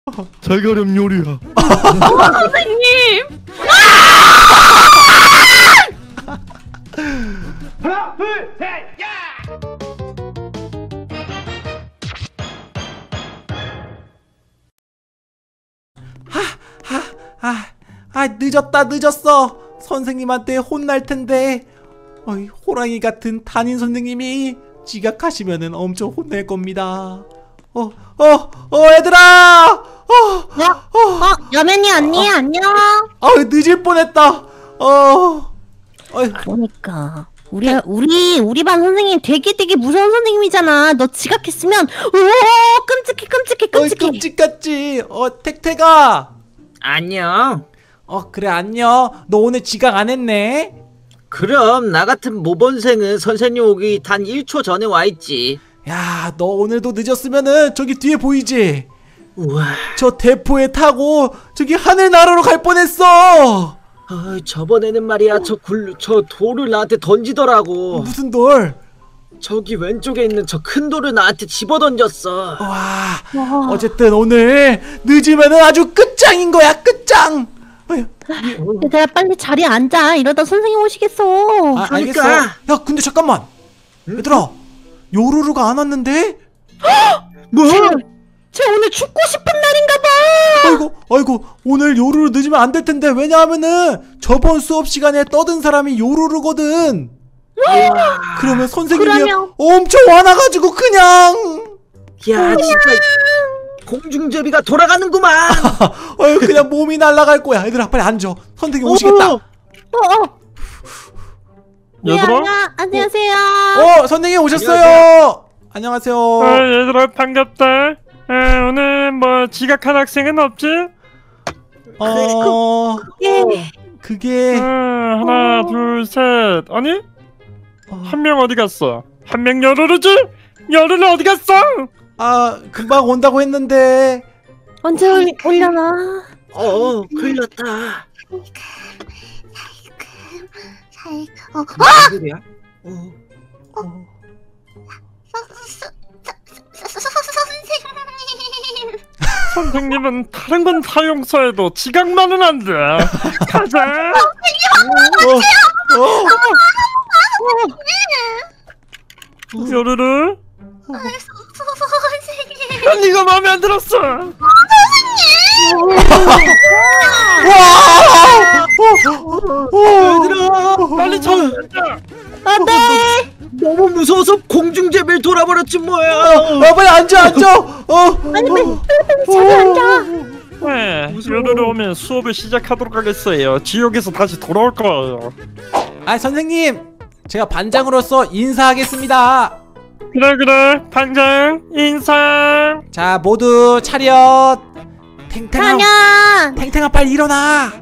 자결ем 요리야. 선생님. 하나, 둘, 셋, 야! 늦었어. 선생님한테 혼날 텐데. 어이, 호랑이 같은 담임 선생님이 지각하시면은 엄청 혼낼 겁니다. 얘들아! 여맨이 언니 안녕. 늦을 뻔했다. 그러니까 우리 반 선생님 되게 무서운 선생님이잖아. 너 지각했으면 끔찍해. 끔찍같지. 택택아. 안녕. 그래, 안녕. 너 오늘 지각 안 했네? 그럼 나 같은 모범생은 선생님 오기 단 1초 전에 와 있지. 야, 너 오늘도 늦었으면은 저기 뒤에 보이지? 우와. 저 대포에 타고 저기 하늘나라로 갈 뻔했어. 저번에는 말이야 저 돌을 나한테 던지더라고. 무슨 돌? 저기 왼쪽에 있는 저 큰 돌을 나한테 집어던졌어. 와. 어쨌든 오늘 늦으면은 아주 끝장인 거야, 끝장. 얘들아 빨리 자리에 앉아. 이러다 선생님 오시겠어. 알겠어. 야, 근데 잠깐만. 얘들아, 요루루가 안 왔는데? 뭐? 쟤 오늘 죽고 싶은 날인가 봐. 아이고, 오늘 요루루 늦으면 안 될 텐데. 왜냐하면은 저번 수업 시간에 떠든 사람이 요루루거든. 그러면 선생님이 엄청 화나가지고 그냥. 야, 진짜 공중제비가 돌아가는구만. 그냥 몸이 날아갈 거야. 얘들아 빨리 앉아. 선생님 오시겠다. 얘들아? 안녕하세요. 선생님 오셨어요. 안녕하세요. 얘들아 반갑다. 오늘 뭐 지각한 학생은 없지? 그게 하나 둘 셋. 아니? 한 명 어디 갔어? 한 명 여루루지? 여루루 어디 갔어? 금방 온다고 했는데. 언제 올려나? 걸렸다. 살금. 선생님은 다른 건 다 용서해도 지각만은 안 돼. 가자. 요루루. 선생님. 네가 마음에 안 들었어. 얘들아 빨리 쳐. 안돼. 너무 무서워서 공중제비를 돌아버렸지 뭐야. 빨리 앉아. 아니 빨리 자리에 앉아. 네, 요루루 오면 수업을 시작하도록 하겠어요. 지옥에서 다시 돌아올 거예요. 선생님, 제가 반장으로서 인사하겠습니다. 그래 반장 인사. 자, 모두 차렷. 찬현. 탱탱아 빨리 일어나.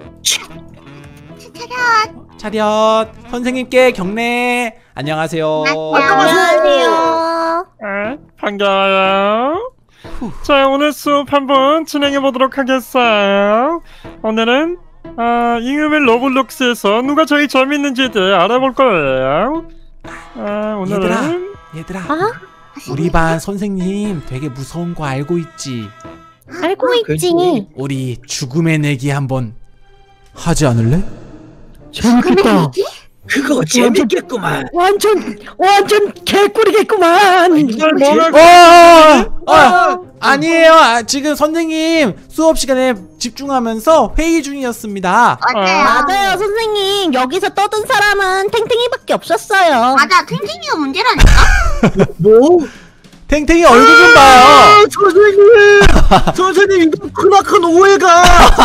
차렷. 선생님께 경례. 안녕하세요. 안녕하세요. 반가워요. 자, 오늘 수업 한번 진행해 보도록 하겠어요. 오늘은 잉여맨 러블록스에서 누가 제일 재밌는지들 알아볼 거예요. 오늘은 얘들아 우리 반 선생님 되게 무서운 거 알고 있지? 알고 있지. 우리 죽음의 내기 한번 하지 않을래? 재밌겠다. 그거 재밌겠구만. 완전 개꿀이겠구만. 이걸 뭐라고? 아니에요. 지금 선생님 수업 시간에 집중하면서 회의 중이었습니다. 맞아요 선생님. 여기서 떠든 사람은 탱탱이밖에 없었어요. 맞아, 탱탱이가 문제라니까? 뭐? 탱탱이 얼굴 좀 봐요. 선생님 이거 크나큰 오해가.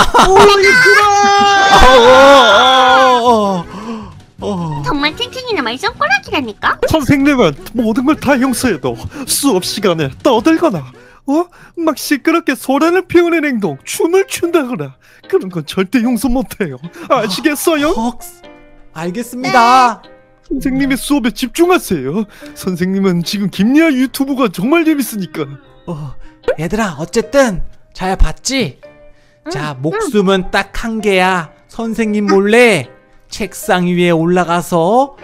정말 탱탱이는 말 손가락이라니까? 선생님은 모든 걸 다 용서해도 수업 시간에 떠들거나 막 시끄럽게 소란을 피우는 행동, 춤을 춘다거나 그런 건 절대 용서 못해요. 아시겠어요? 알겠습니다. 선생님의 수업에 집중하세요. 선생님은 지금 김리아 유튜브가 정말 재밌으니까. 얘들아 어쨌든 잘 봤지? 자, 목숨은 딱 한 개야. 선생님 몰래 책상 위에 올라가서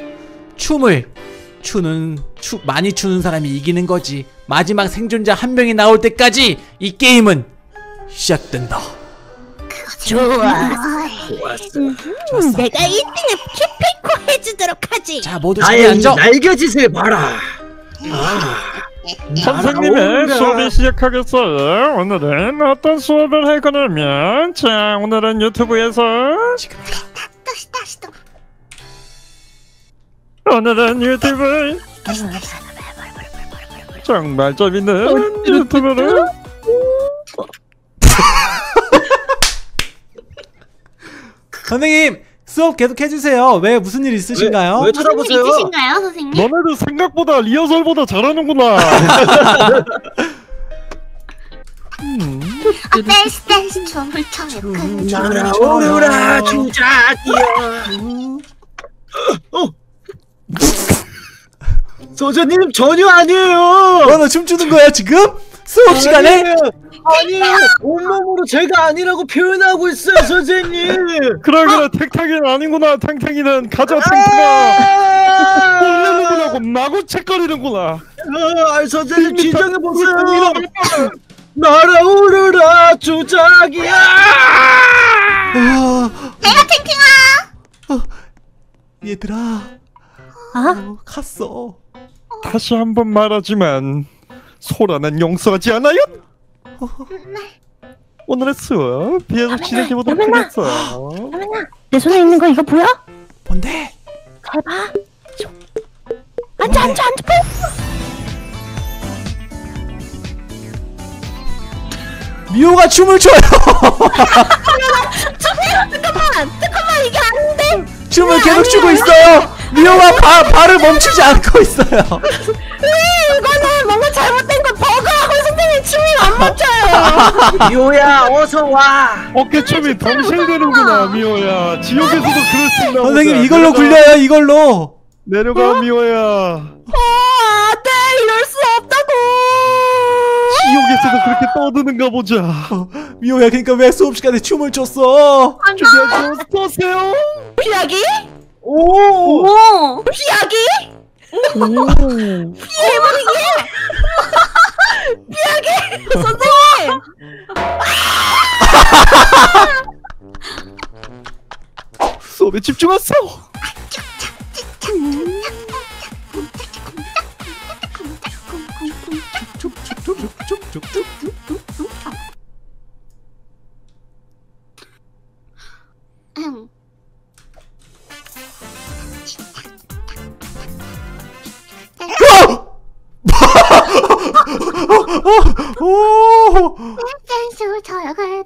많이 추는 사람이 이기는 거지. 마지막 생존자 한 명이 나올 때까지 이 게임은 시작된다. 좋아. 좋았어. 내가 1등을 기필코 해주도록 하지. 자, 모두 자리에 다행히 앉아. 날개짓을 봐라. 선생님의 수업이 시작하겠어요. 오늘은 어떤 수업을 할 거냐면, 자, 오늘은 유튜브에서 오늘은 유튜브 정말 재밌는 유튜브를 선생님 수업 계속 해주세요. 왜 무슨 일 있으신가요? 왜 쳐다보세요? 있으신가요, 선생님? 너네도 생각보다 리허설보다 잘하는구나. 댄스 댄스 춤을 춰요. 날아오르라 주작이야. 선생님 전혀 아니에요. 너 춤추는 거야 지금? 수업 시간에? 아니에요. 온몸으로 제가 아니라고 표현하고 있어요, 선생님. 그래 탱탱이는 아니구나. 탱탱이는 가자 탱탱아. 놀래는구나. 나고 책거리는구나. 선생님 진정해 보세요. 날아오르라 주작이야. 내가 탱탱아. 얘들아 갔어. 다시 한번 말하지만 소라는 용서하지 않아요. 오늘의 수업 비해서 진행해보도록 하겠어. 내 손에 있는 거 이거 보여? 뭔데? 잘 봐. 앉아. 미호가 춤을 춰요. 잠깐만 이게 안 돼. 춤을 계속 추고 있어요. 미호가 발을 멈추지 않고 있어요. 이거는 뭔가 잘못된 거 버그하고 선생님 춤이 안 맞춰요. 미호야 어서 와. 어깨춤이 덩실대는구나. 미호야 지옥에서도 그럴 수 있나 보자. 선생님 이걸로 굴려요. 이걸로. 내려가 미호야. 안돼 이럴 수 없다고. 지옥에서도 그렇게 떠드는가 보자. 미호야 그러니까 왜 수업 시간에 춤을 췄어? 준비하시고 쏘세요. 피하기? 오. 피하기? 피해버리기? 피하기? 선생님! 수업에 집중하세요. 오! 댄스 춰요 그대.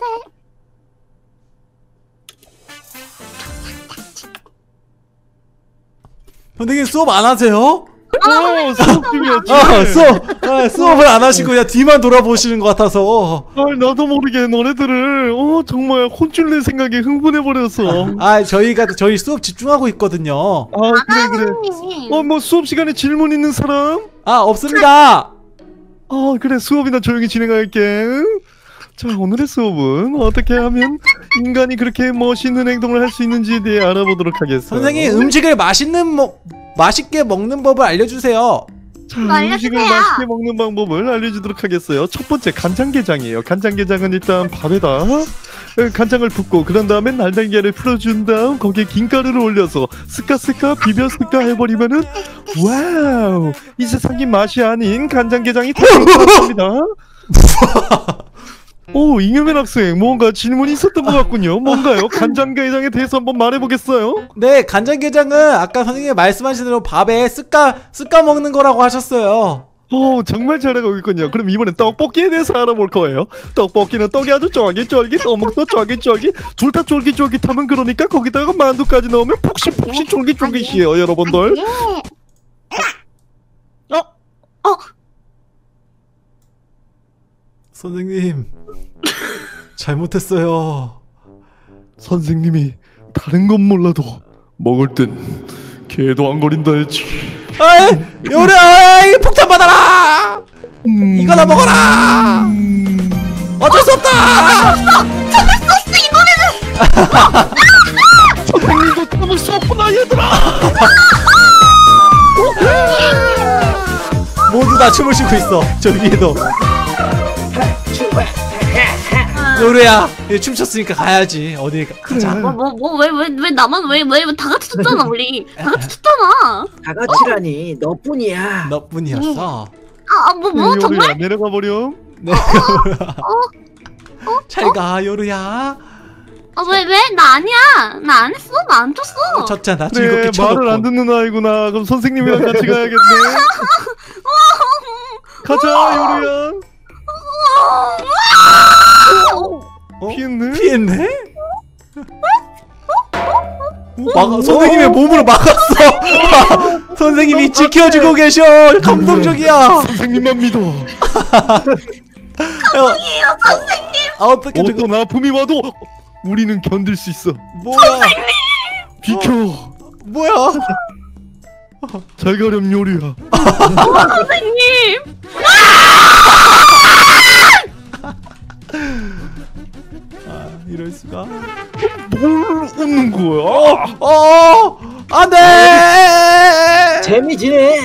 선생님 수업 안 하세요? 수업 중이었지. 수업을 안 하시고 그냥 뒤만 돌아보시는 것 같아서. 나도 모르게 너네들을 정말 혼쭐 낼 생각에 흥분해버렸어. 저희 수업 집중하고 있거든요. 그래. 뭐 수업 시간에 질문 있는 사람? 없습니다. 그래 수업이나 조용히 진행할게. 응? 자 오늘의 수업은 어떻게 하면 인간이 그렇게 멋있는 행동을 할 수 있는지에 대해 알아보도록 하겠어. 선생님 음식을 맛있게 먹는 법을 알려주세요. 자, 음식을 맛있게 먹는 방법을 알려주도록 하겠어요. 첫 번째 간장게장이에요. 간장게장은 일단 밥에다 간장을 붓고 그런 다음에 날달걀을 풀어준 다음 거기에 김가루를 올려서 스카스카 비벼 스카 해버리면은 와우 이 세상이 맛이 아닌 간장게장이 되어갑니다. 오 잉여맨 학생 뭔가 질문이 있었던 것 같군요. 뭔가요? 간장게장에 대해서 한번 말해보겠어요? 네 간장게장은 아까 선생님이 말씀하신 대로 밥에 스까 먹는 거라고 하셨어요. 정말 잘하고 있군요. 그럼 이번엔 떡볶이에 대해서 알아볼 거예요. 떡볶이는 떡이 아주 쫄깃쫄깃 어묵도 쫄깃쫄깃 둘 다 쫄깃쫄깃하면 그러니까 거기다가 만두까지 넣으면 폭신폭신 쫄깃쫄깃이에요 여러분들. 선생님 잘못했어요. 선생님이 다른 건 몰라도 먹을 땐 개도 안 거린다 했지. 요래 폭탄 받아라. 이거나 먹어라. 어쩔 수 없다. 선생님도 참을 수 없구나 얘들아. 모두 다 춤을 추고 있어. 저 위에도. 요루야 이제 춤췄으니까 가야지. 어디 가자. 왜 나만 왜 다 같이 췄잖아 우리. 다 같이 췄잖아. 다 같이라니 너뿐이야. 너뿐이었어. 뭐 정말? 요루야 내려가 버렴. 네. 잘가 요루야. 왜? 나 아니야. 나 안 했어. 나 안 췄어. 졌잖아. 그래 즐겁게 쳐놓고. 말을 안 듣는 아이구나. 그럼 선생님이랑 같이 가야겠네. 가자 요루야. 피했네? 피했네? 선생님의 몸으로 막았어. 선생님이 지켜주고 계셔. 감동적이야. 선생님만 믿어. 감동이에요 선생님. 어떻게 어떤 아픔이 와도 우리는 견딜 수 있어. 뭐야? 비켜. 뭐야? 잘 가렴 요루야. 선생님. 이럴 수가. 뭘 웃는 거야? 안돼. 재미지네.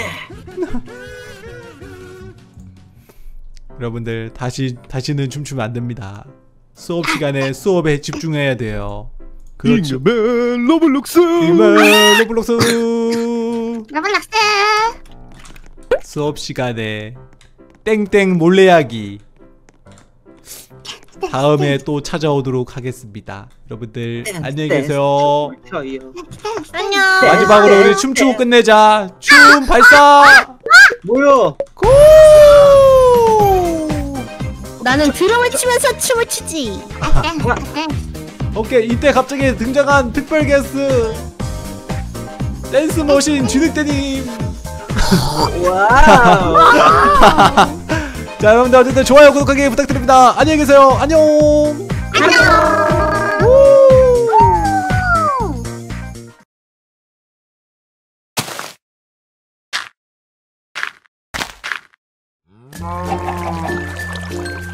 여러분들 다시는 춤추면 안 됩니다. 수업 시간에 수업에 집중해야 돼요. 그렇죠. 잉여맨 러블록스. 이만 로블록스. 러블록스. 수업 시간에 땡땡 몰래하기. 다음에 또 찾아오도록 하겠습니다. 여러분들 안녕히 계세요. 저요. 안녕. 마지막으로 우리 춤추고 끝내자. 춤 발사. 뭐야? 고! 나는 드럼을 치면서 춤을 추지. 오케이 이때 갑자기 등장한 특별 게스트 댄스 머신 진흙대님. 와우. 자 여러분들 어쨌든 좋아요 구독하기 부탁드립니다. 안녕히 계세요. 안녕. 안녕.